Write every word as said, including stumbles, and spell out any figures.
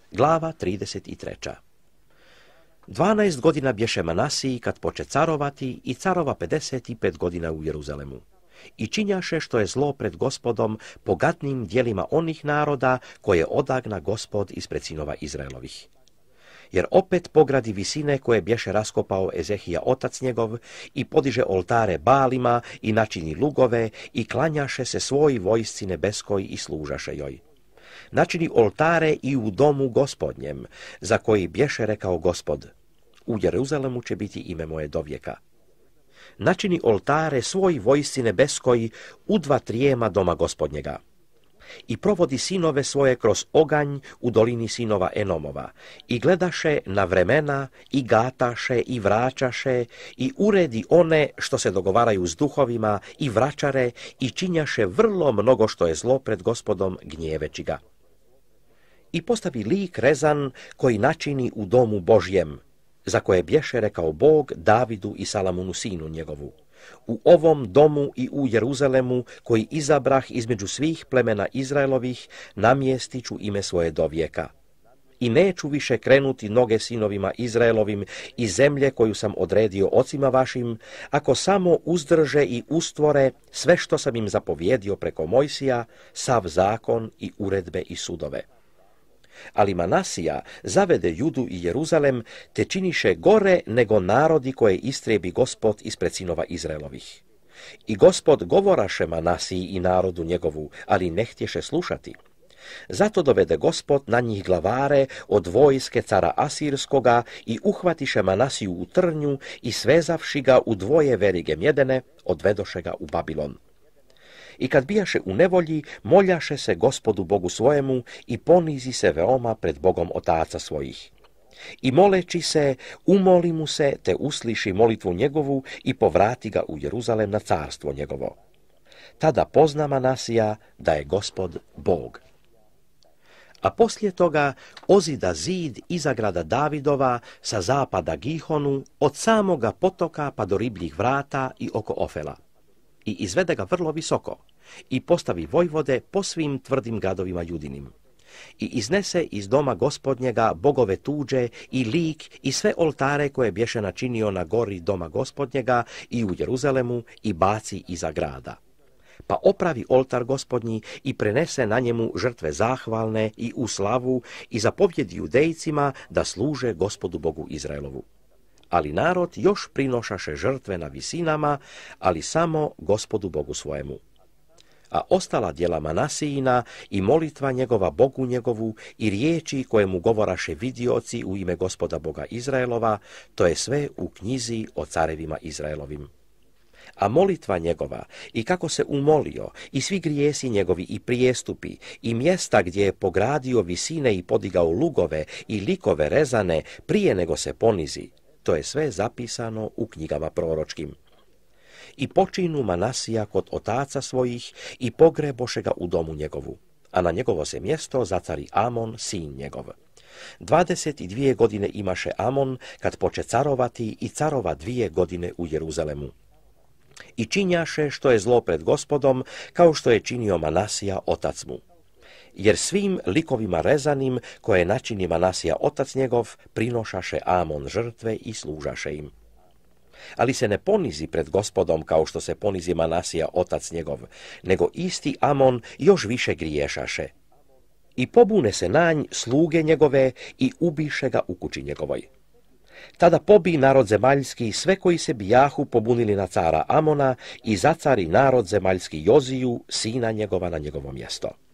Glava trideset tri. Dvanaest godina bješe Manasiji kad poče carovati i carova pedeset pet godina u Jeruzalemu. I činjaše što je zlo pred Gospodom po gadnim dijelima onih naroda koje odagna Gospod ispred sinova Izraelovih. Jer opet pogradi visine koje bješe raskopao Ezehija otac njegov i podiže oltare Balima i načini lugove i klanjaše se svoj vojsci nebeskoj i služaše joj. Načini oltare i u domu Gospodnjem, za koji bješe rekao Gospod: u Jeruzalemu će biti ime moje dovijeka. Načini oltare svoj vojsci nebeskoj u dva trijema doma Gospodnjega. I provodi sinove svoje kroz oganj u dolini sinova Enomova, i gledaše na vremena, i gataše, i vraćaše, i uredi one što se dogovaraju s duhovima, i vraćare, i činjaše vrlo mnogo što je zlo pred Gospodom, gnjeveći ga. I postavi lik rezan koji načini u domu Božjem, za koje bješe rekao Bog Davidu i Salamunu sinu njegovu: u ovom domu i u Jeruzalemu, koji izabrah između svih plemena Izraelovih, namjestit ću ime svoje dovijeka. I neću više krenuti noge sinovima Izraelovim iz zemlje koju sam odredio ocima vašim, ako samo uzdrže i ustvore sve što sam im zapovjedio preko Mojsija, sav zakon i uredbe i sudove. Ali Manasija zavede Judu i Jeruzalem, te činiše gore nego narodi koje istrebi Gospod ispred sinova Izraelovih. I Gospod govoraše Manasiji i narodu njegovu, ali ne htješe slušati. Zato dovede Gospod na njih glavare od vojske cara Asirskoga i uhvatiše Manasiju u trnju i svezavši ga u dvoje verige mjedene, odvedoše ga u Babilon. I kad bijaše u nevolji, moljaše se Gospodu Bogu svojemu i ponizi se veoma pred Bogom otaca svojih. I moleći se, umoli mu se, te usliši molitvu njegovu i povrati ga u Jeruzalem na carstvo njegovo. Tada pozna Manasija da je Gospod Bog. A poslije toga ozida zid iza grada Davidova sa zapada Gihonu, od samoga potoka pa do ribljih vrata i oko Ofela. I izvede ga vrlo visoko i postavi vojvode po svim tvrdim gradovima Judinim. I iznese iz doma Gospodnjega bogove tuđe i lik i sve oltare koje bješe načinio na gori doma Gospodnjega i u Jeruzalemu i baci iza grada. Pa opravi oltar Gospodnji i prenese na njemu žrtve zahvalne i u slavu i zapovjedi Judejcima da služe Gospodu Bogu Izraelovu. Ali narod još prinošaše žrtve na visinama, ali samo Gospodu Bogu svojemu. A ostala djela Manasijina i molitva njegova Bogu njegovu i riječi koje mu govoraše vidioci u ime Gospoda Boga Izraelova, to je sve u knjizi o carevima Izraelovim. A molitva njegova i kako se umolio i svi grijesi njegovi i prijestupi i mjesta gdje je pogradio visine i podigao lugove i likove rezane prije nego se ponizi, to je sve zapisano u knjigama proročkim. I počinu Manasija kod otaca svojih i pogreboše ga u domu njegovu, a na njegovo se mjesto zacari Amon, sin njegov. Dvadeset dvije godine imaše Amon kad poče carovati i carova dvije godine u Jeruzalemu. I činjaše što je zlo pred Gospodom, kao što je činio Manasija otac mu. Jer svim likovima rezanim koje načini Manasija otac njegov prinošaše Amon žrtve i služaše im. Ali se ne ponizi pred Gospodom kao što se ponizi Manasija otac njegov, nego isti Amon još više griješaše. I pobune se na nj sluge njegove i ubiše ga u kući njegovoj. Tada pobi narod zemaljski sve koji se bijahu pobunili na cara Amona i zacari narod zemaljski Joziju, sina njegova, na njegovo mjesto.